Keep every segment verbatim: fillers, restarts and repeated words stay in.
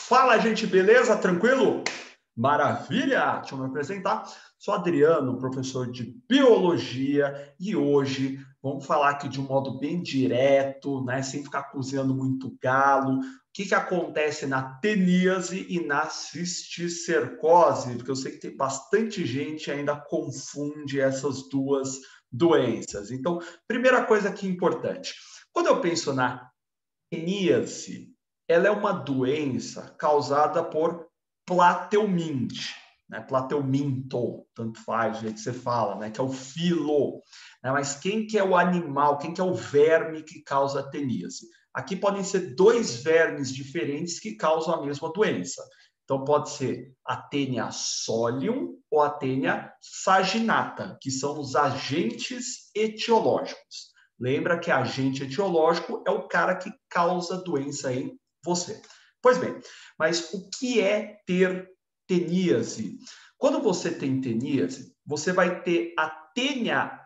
Fala, gente, beleza? Tranquilo? Maravilha! Deixa eu me apresentar. Sou Adriano, professor de Biologia, e hoje vamos falar aqui de um modo bem direto, né? Sem ficar cozinhando muito galo. O que, que acontece na teníase e na cisticercose? Porque eu sei que tem bastante gente ainda confunde essas duas doenças. Então, primeira coisa aqui importante. Quando eu penso na teníase, ela é uma doença causada por plateuminte, né? Plateuminto, tanto faz, o jeito que você fala, né? Que é o filo. Né? Mas quem que é o animal, quem que é o verme que causa a teníase? Aqui podem ser dois vermes diferentes que causam a mesma doença. Então, pode ser a Taenia solium ou a Taenia saginata, que são os agentes etiológicos. Lembra que agente etiológico é o cara que causa doença em você. Pois bem, mas o que é ter teníase? Quando você tem teníase, você vai ter a tênia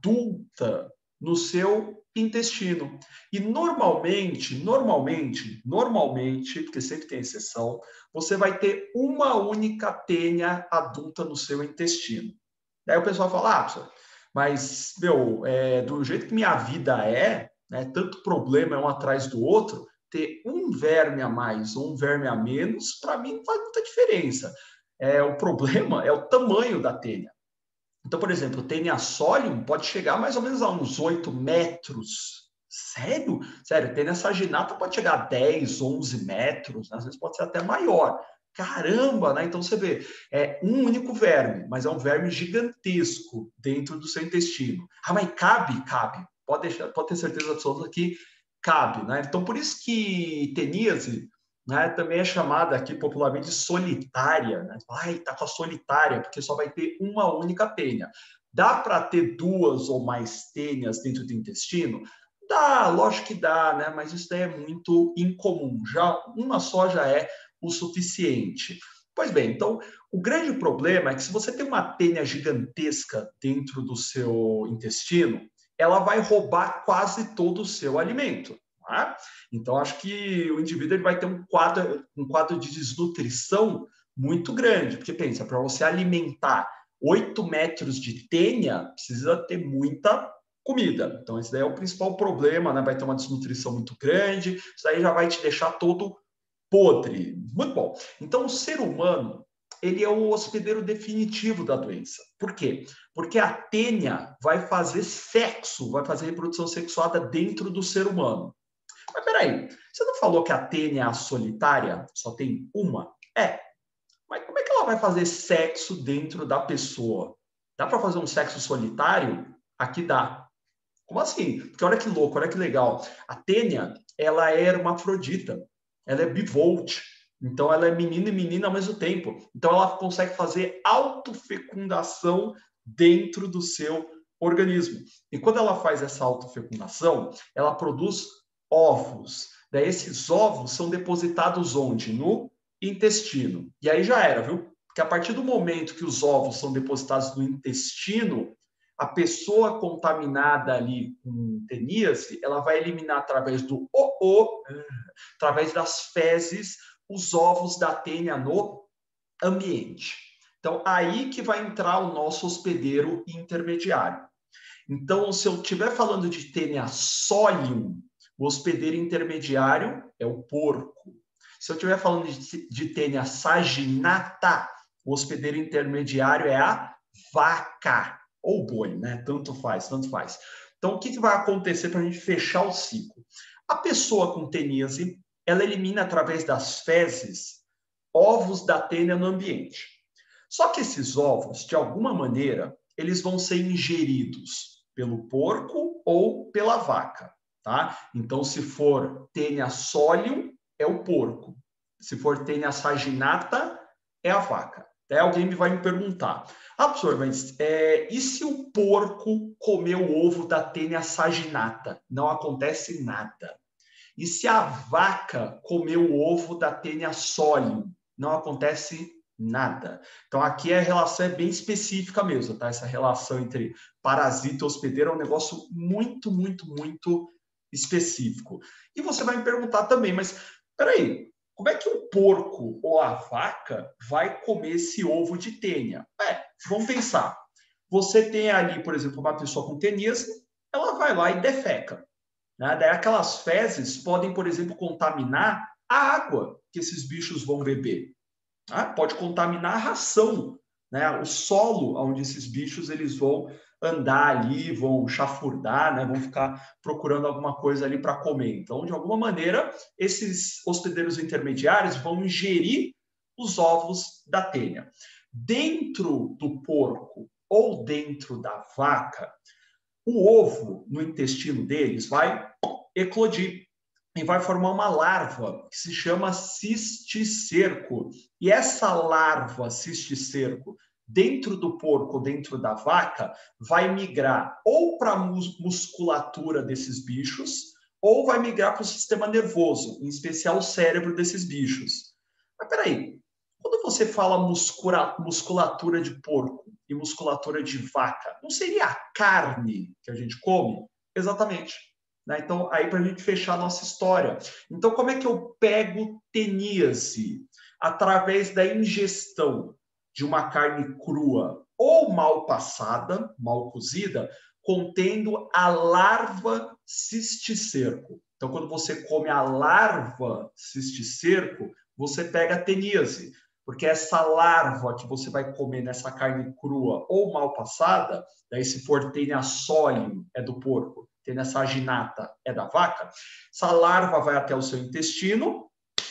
adulta no seu intestino. E normalmente, normalmente, normalmente, porque sempre tem exceção, você vai ter uma única tênia adulta no seu intestino. Daí o pessoal fala, ah, professor, mas, meu, é, do jeito que minha vida é, né, tanto problema é um atrás do outro, ter um verme a mais ou um verme a menos, para mim não faz muita diferença. É, o problema é o tamanho da tênia. Então, por exemplo, o Taenia solium pode chegar mais ou menos a uns oito metros. Sério? Sério, Taenia saginata pode chegar a dez, onze metros, né? Às vezes pode ser até maior. Caramba, né? Então você vê, é um único verme, mas é um verme gigantesco dentro do seu intestino. Ah, mas cabe? Cabe. Pode, deixar, pode ter certeza absoluta que cabe, né? Então, por isso que teníase, né, também é chamada aqui popularmente solitária, né? Ai, tá com a solitária, porque só vai ter uma única tênia. Dá para ter duas ou mais tênias dentro do intestino? Dá, lógico que dá, né? Mas isso daí é muito incomum. Já uma só já é o suficiente. Pois bem, então, o grande problema é que se você tem uma tênia gigantesca dentro do seu intestino, ela vai roubar quase todo o seu alimento. Tá? Então, acho que o indivíduo ele vai ter um quadro, um quadro de desnutrição muito grande, porque pensa, para você alimentar oito metros de tênia, precisa ter muita comida. Então, esse daí é o principal problema, né? Vai ter uma desnutrição muito grande, isso aí já vai te deixar todo podre. Muito bom. Então, o ser humano, ele é o hospedeiro definitivo da doença. Por quê? Porque a tênia vai fazer sexo, vai fazer reprodução sexuada dentro do ser humano. Mas peraí, você não falou que a tênia é a solitária? Só tem uma? É. Mas como é que ela vai fazer sexo dentro da pessoa? Dá para fazer um sexo solitário? Aqui dá. Como assim? Porque olha que louco, olha que legal. A tênia, ela é hermafrodita. Ela é bivolt. Então, ela é menino e menina ao mesmo tempo. Então, ela consegue fazer autofecundação dentro do seu organismo. E quando ela faz essa autofecundação, ela produz ovos. Daí, esses ovos são depositados onde? No intestino. E aí já era, viu? Porque a partir do momento que os ovos são depositados no intestino, a pessoa contaminada ali com teníase, ela vai eliminar através do O, através das fezes, os ovos da tênia no ambiente. Então, aí que vai entrar o nosso hospedeiro intermediário. Então, se eu estiver falando de Taenia solium, o hospedeiro intermediário é o porco. Se eu estiver falando de, de Taenia saginata, o hospedeiro intermediário é a vaca. Ou boi, né? Tanto faz, tanto faz. Então, o que, que vai acontecer para a gente fechar o ciclo? A pessoa com teníase, ela elimina através das fezes ovos da tênia no ambiente. Só que esses ovos, de alguma maneira, eles vão ser ingeridos pelo porco ou pela vaca, tá? Então, se for Taenia solium, é o porco. Se for Taenia saginata, é a vaca. Até alguém vai me perguntar, ah, professor, mas é, e se o porco comer o ovo da Taenia saginata? Não acontece nada. E se a vaca comer o ovo da Taenia solium? Não acontece nada. Então, aqui a relação é bem específica mesmo, tá? Essa relação entre parasita e hospedeiro é um negócio muito, muito, muito específico. E você vai me perguntar também, mas peraí, como é que o porco ou a vaca vai comer esse ovo de tênia? É, vamos pensar. Você tem ali, por exemplo, uma pessoa com teníase, ela vai lá e defeca. Né? Daí aquelas fezes podem, por exemplo, contaminar a água que esses bichos vão beber. Né? Pode contaminar a ração, né? O solo onde esses bichos eles vão andar ali, vão chafurdar, né? Vão ficar procurando alguma coisa ali para comer. Então, de alguma maneira, esses hospedeiros intermediários vão ingerir os ovos da tênia. Dentro do porco ou dentro da vaca, o ovo no intestino deles vai eclodir e vai formar uma larva que se chama cisticerco. E essa larva cisticerco, dentro do porco, dentro da vaca, vai migrar ou para a musculatura desses bichos, ou vai migrar para o sistema nervoso, em especial o cérebro desses bichos. Mas peraí, quando você fala musculatura de porco e musculatura de vaca, não seria a carne que a gente come? Exatamente. Né? Então, aí para a gente fechar a nossa história. Então, como é que eu pego teníase? Através da ingestão de uma carne crua ou mal passada, mal cozida, contendo a larva cisticerco. Então, quando você come a larva cisticerco, você pega a teníase. Porque essa larva que você vai comer nessa carne crua ou mal passada, daí se for tênia solium, é do porco, tênia saginata é da vaca, essa larva vai até o seu intestino,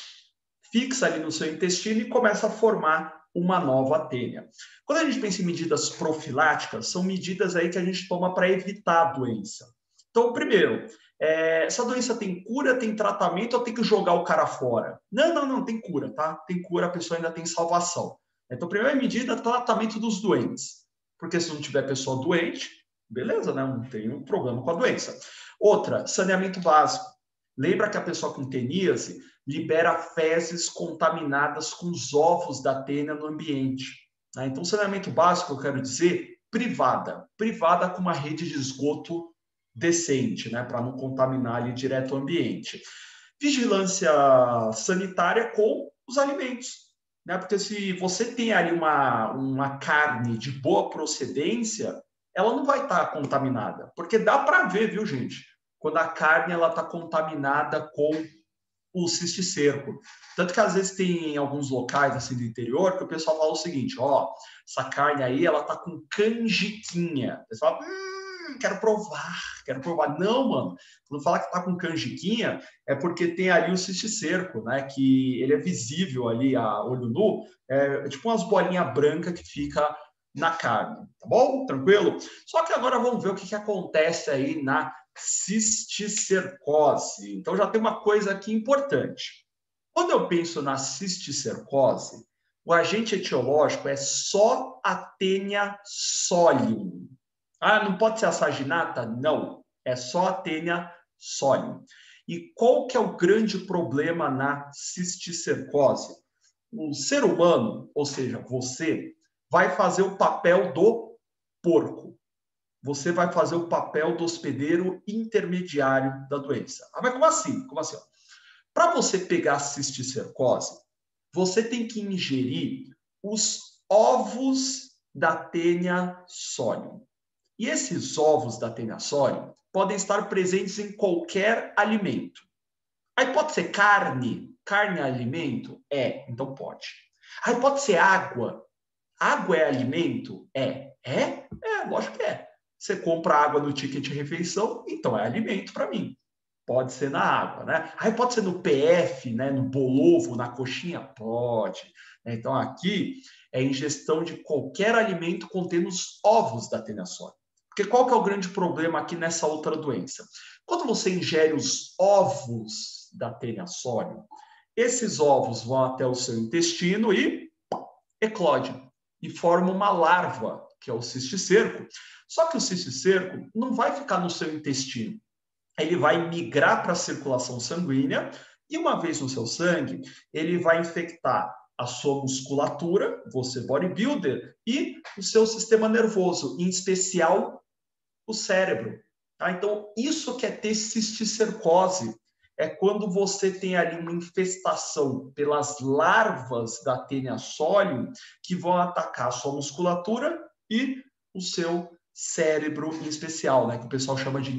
fixa ali no seu intestino e começa a formar uma nova tênia. Quando a gente pensa em medidas profiláticas, são medidas aí que a gente toma para evitar a doença. Então, primeiro, é, essa doença tem cura, tem tratamento ou tem que jogar o cara fora? Não, não, não, tem cura, tá? Tem cura, a pessoa ainda tem salvação. Então, primeira medida, tratamento dos doentes. Porque se não tiver pessoa doente, beleza, né? Não tem um problema com a doença. Outra, saneamento básico. Lembra que a pessoa com teníase libera fezes contaminadas com os ovos da tênia no ambiente. Né? Então, saneamento básico, eu quero dizer, privada. Privada com uma rede de esgoto decente, né? Para não contaminar ali direto o ambiente. Vigilância sanitária com os alimentos. Né? Porque se você tem ali uma, uma carne de boa procedência, ela não vai estar contaminada. Porque dá para ver, viu, gente? Quando a carne ela está contaminada com o cisticerco. Tanto que às vezes tem em alguns locais assim do interior que o pessoal fala o seguinte, ó, essa carne aí ela tá com canjiquinha. O pessoal fala, hum, quero provar, quero provar. Não, mano, quando fala que tá com canjiquinha é porque tem ali o cisticerco, né, que ele é visível ali a olho nu, é tipo umas bolinhas brancas que fica na carne, tá bom? Tranquilo? Só que agora vamos ver o que, que acontece aí na cisticercose. Então já tem uma coisa aqui importante. Quando eu penso na cisticercose, o agente etiológico é só a tênia solium. Ah, não pode ser a saginata? Não, é só a tênia solium. E qual que é o grande problema na cisticercose? O ser humano, ou seja, você, vai fazer o papel do porco. Você vai fazer o papel do hospedeiro intermediário da doença. Ah, mas como assim? Como assim? Para você pegar a cisticercose, você tem que ingerir os ovos da tênia solium. E esses ovos da tênia solium podem estar presentes em qualquer alimento. Aí pode ser carne. Carne é alimento? É, então pode. Aí pode ser água. Água é alimento? É. É? É, lógico que é. Você compra água no ticket refeição, então é alimento para mim. Pode ser na água, né? Aí pode ser no P F, né? No bolovo, na coxinha? Pode. Então aqui é ingestão de qualquer alimento contendo os ovos da tênia solium. Porque qual que é o grande problema aqui nessa outra doença? Quando você ingere os ovos da tênia solium, esses ovos vão até o seu intestino e eclodem e formam uma larva, que é o cisticerco. Só que o cisticerco não vai ficar no seu intestino. Ele vai migrar para a circulação sanguínea e, uma vez no seu sangue, ele vai infectar a sua musculatura, você bodybuilder, e o seu sistema nervoso, em especial o cérebro. Tá? Então, isso que é ter cisticercose. é quando você tem ali uma infestação pelas larvas da Taenia solium que vão atacar a sua musculatura e o seu cérebro em especial, né? Que o pessoal chama de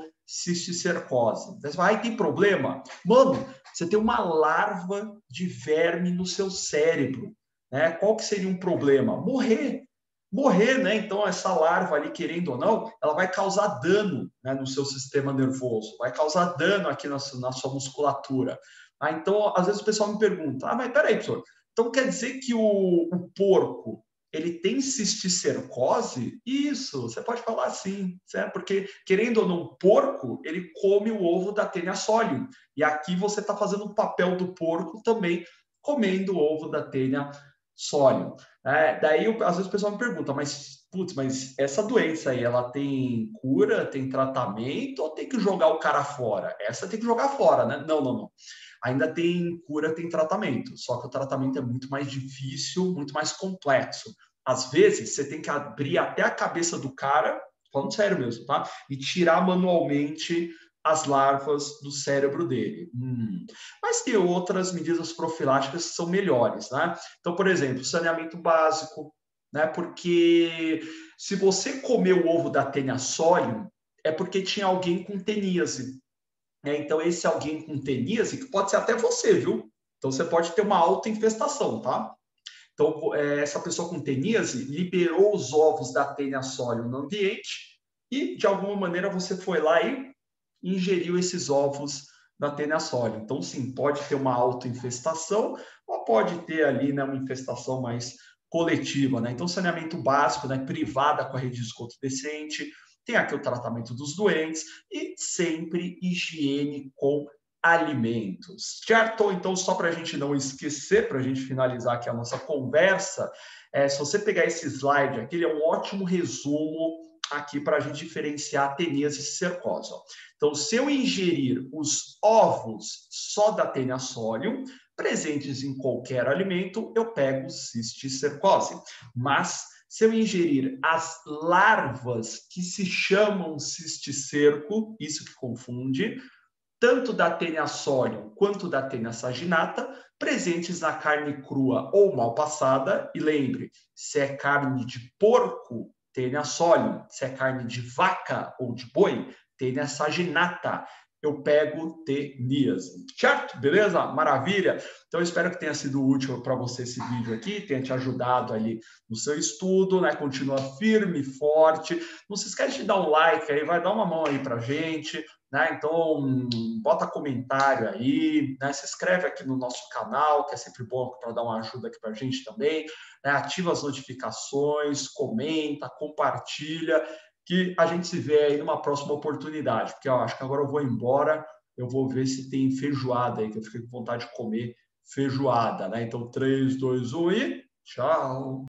neurocisticercose. Você fala, ai, tem problema? Mano, você tem uma larva de verme no seu cérebro, né? Qual que seria um problema? Morrer. Morrer, né? Então, essa larva ali, querendo ou não, ela vai causar dano, né, no seu sistema nervoso, vai causar dano aqui na, na sua musculatura. Ah, então, às vezes o pessoal me pergunta, ah, mas peraí, professor, então quer dizer que o, o porco, ele tem cisticercose? Isso, você pode falar assim, certo? Porque, querendo ou não, o porco, ele come o ovo da Taenia solium. E aqui você está fazendo o papel do porco também, comendo o ovo da Taenia solium. É, daí, eu, às vezes o pessoal me pergunta, mas, putz, mas essa doença aí, ela tem cura, tem tratamento ou tem que jogar o cara fora? Essa tem que jogar fora, né? Não, não, não. Ainda tem cura, tem tratamento, só que o tratamento é muito mais difícil, muito mais complexo. Às vezes, você tem que abrir até a cabeça do cara, falando sério mesmo, tá? E tirar manualmente as larvas do cérebro dele. Hum. Mas tem outras medidas profiláticas que são melhores, né? Então, por exemplo, saneamento básico, né? Porque se você comeu o ovo da Taenia solium, é porque tinha alguém com teníase. Né? Então, esse alguém com teníase, que pode ser até você, viu? Então, você pode ter uma autoinfestação, tá? Então, essa pessoa com teníase liberou os ovos da Taenia solium no ambiente e, de alguma maneira, você foi lá e ingeriu esses ovos da Taenia solium. Então, sim, pode ter uma autoinfestação ou pode ter ali, né, uma infestação mais coletiva, né? Então, saneamento básico, né, privada com a rede de esgoto decente, tem aqui o tratamento dos doentes e sempre higiene com alimentos, certo? Então, só para a gente não esquecer, para a gente finalizar aqui a nossa conversa, é, se você pegar esse slide aqui, ele é um ótimo resumo aqui para a gente diferenciar a teníase e cisticercose. Então, se eu ingerir os ovos só da Taenia solium, presentes em qualquer alimento, eu pego cisticercose. Mas, se eu ingerir as larvas que se chamam cisticerco, isso que confunde, tanto da Taenia solium quanto da Taenia saginata, presentes na carne crua ou mal passada, e lembre, se é carne de porco, Taenia solium, se é carne de vaca ou de boi, Taenia saginata, eu pego teníase. Certo? Beleza? Maravilha? Então, eu espero que tenha sido útil para você esse vídeo aqui, tenha te ajudado ali no seu estudo, né? Continua firme e forte. Não se esquece de dar um like aí, vai dar uma mão aí para gente. Né? Então, bota comentário aí, né? Se inscreve aqui no nosso canal, que é sempre bom para dar uma ajuda aqui para a gente também. Né? Ativa as notificações, comenta, compartilha, que a gente se vê aí numa próxima oportunidade. Porque eu acho que agora eu vou embora, eu vou ver se tem feijoada aí, que eu fiquei com vontade de comer feijoada. Né? Então, três, dois, um e tchau!